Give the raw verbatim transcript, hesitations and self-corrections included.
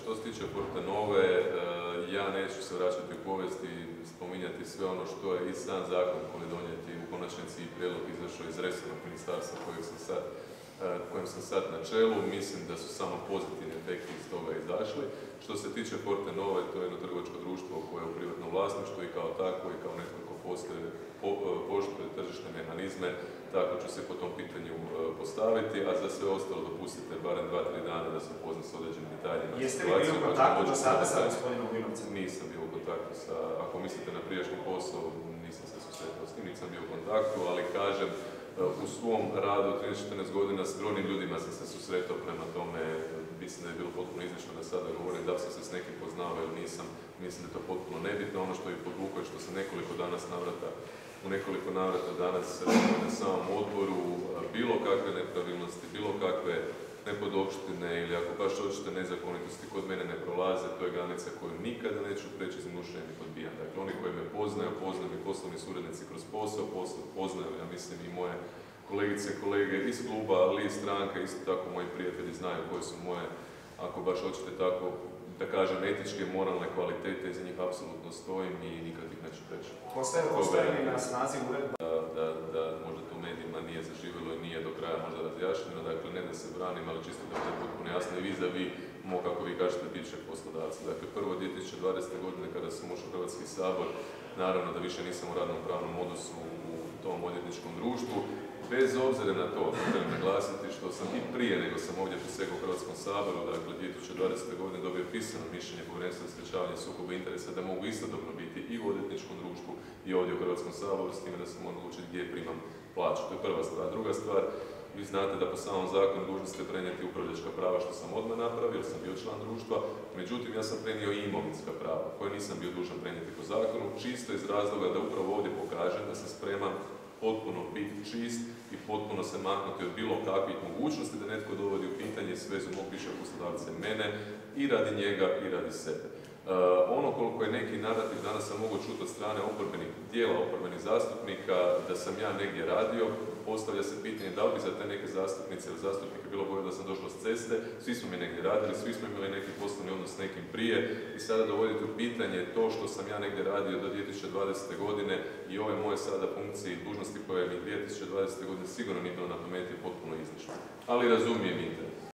što se tiče Fortenove, ja neću se vraćati u povijest i spominjati sve ono što je i sam zakon koji je donijeti u konačnici i prijedlog izašao iz resornog ministarstva kojeg sam sad, kojem sam sad na čelu. Mislim da su samo pozitivni efekti iz toga izašli. Što se tiče Fortenove, to je jedno trgovačko društvo koje je u privatnom vlasništvu i kao takvo i kao netko ko postoje, po, poštuje tržišne mehanizme, tako ću se po tom pitanju postaviti, a za sve ostalo dopustite barem dva tri dana da se upozna s određenim detaljima. Jeste li bili u kontaktu do sada sa gospodinom Bilovcem? Nisam bio u kontaktu sa, ako mislite na prijašnji posao, nisam se susretao s tim, nisam bio u kontaktu, ali kažem, u svom radu od trinaest četrnaest godina s brojnim ljudima sam se susretao, prema tome mislim da je bilo potpuno izlično da sada govorim da sam se s nekim poznao ili nisam, mislim da je to potpuno nebitno. Ono što je podvukao je što sam nekoliko danas navrata, u nekoliko navrata danas na samom odboru bilo kakve nepravilnosti, bilo kakve nepodopštine ili ako baš hoćete nezakonitosti kod mene ne prolaze, to je granica koju nikada neću preći iz nušenja i odbijam. Dakle, oni koji me poznaju, poznaju mi poslovni suradnici kroz posao, poznaju, ja mislim, i moje kolegice i kolege iz kluba, ali i stranke, isto tako moji prijatelji znaju koje su moje, ako baš hoćete tako, da kažem, etičke i moralne kvalitete, iz njih apsolutno stojim i nikad ih neću preći. Postoje li na snazi uredba? Da, da, da možda to medijima nije zaživjelo i nije do kraja možda razjašnjeno, dakle ne da se branim, ali čisto da je potpuno jasno i vis-a-vis mog, kako vi kažete, bivšeg poslodavca. Dakle, prvo dvije tisuće dvadesete. godine kada sam ušao u Hrvatski sabor, naravno da više nisam u radnom pravnom odnosu u tom odvjetničkom društvu, bez obzira na to, želim naglasiti što sam i prije nego sam ovdje prisegao u Hrvatskom saboru, dakle dvije tisuće dvadesete. godine dobio pisano mišljenje Povjerenstva za sprječavanje sukoba interesa da mogu istodobno biti i u odvjetničkom društvu i ovdje u Hrvatskom saboru, s time da sam mogu odlučiti gdje primam plaću. To je prva stvar. Druga stvar, vi znate da po samom zakonu dužni ste prenijeti upravljačka prava, što sam odmah napravio, jer sam bio član društva, međutim ja sam prenio i imovinska prava, koje nisam bio dužan prenijeti po zakonu, čisto iz razloga da upravo ovdje pokažem da sam spreman potpuno biti čist i potpuno se maknuti od bilo kakvih mogućnosti da netko dovodi u pitanje svezu mog bivšeg poslodavca mene i radi njega i radi sebe. Uh, ono koliko je neki narativ danas sam mogu čuti od strane oporbenih dijela, oporbenih zastupnika, da sam ja negdje radio, postavlja se pitanje da li bi za te neke zastupnice ili zastupnike bilo bolje da sam došao s ceste, svi smo mi negdje radili, svi smo imali neki poslovni odnos s nekim prije i sada dovoditi u pitanje to što sam ja negdje radio do dvije tisuće dvadesete. godine i ove moje sada funkcije i dužnosti koje mi dvije tisuće dvadesete. godine sigurno nije bilo na pameti potpuno izlično. Ali razumijem interes.